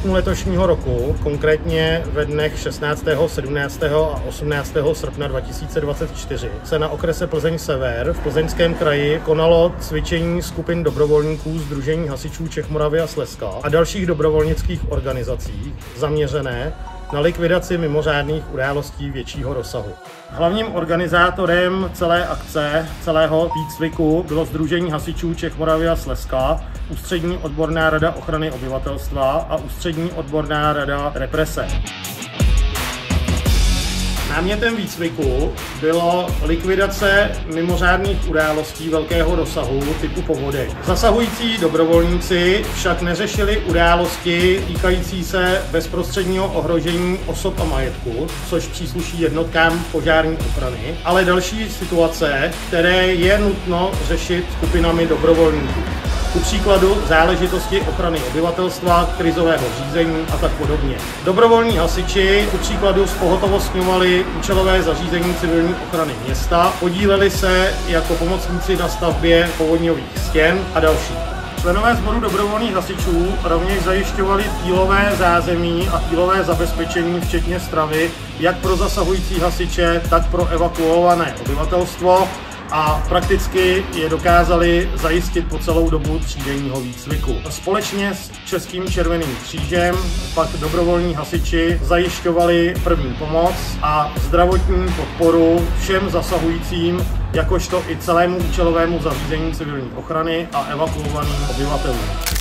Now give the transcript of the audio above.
květnu letošního roku, konkrétně ve dnech 16., 17. a 18. srpna 2024, se na okrese Plzeň Sever v Plzeňském kraji konalo cvičení skupin dobrovolníků Sdružení hasičů Čech, Moravy a Slezska a dalších dobrovolnických organizací zaměřené na likvidaci mimořádných událostí většího rozsahu. Hlavním organizátorem celé akce, celého výcviku bylo Sdružení hasičů Čech, Moravy a Slezska, Ústřední odborná rada ochrany obyvatelstva a Ústřední odborná rada represe. Námětem výcviku bylo likvidace mimořádných událostí velkého rozsahu typu povody. Zasahující dobrovolníci však neřešili události týkající se bezprostředního ohrožení osob a majetku, což přísluší jednotkám požární ochrany, ale další situace, které je nutno řešit skupinami dobrovolníků. Ku příkladu záležitosti ochrany obyvatelstva, krizového řízení a tak podobně. Dobrovolní hasiči ku příkladu zpohotovostňovali účelové zařízení civilní ochrany města, podíleli se jako pomocníci na stavbě povodňových stěn a další. Členové sboru dobrovolných hasičů rovněž zajišťovali týlové zázemí a týlové zabezpečení, včetně stravy, jak pro zasahující hasiče, tak pro evakuované obyvatelstvo, a prakticky je dokázali zajistit po celou dobu třídenního výcviku. Společně s Českým červeným křížem pak dobrovolní hasiči zajišťovali první pomoc a zdravotní podporu všem zasahujícím, jakožto i celému účelovému zařízení civilní ochrany a evakuovaným obyvatelům.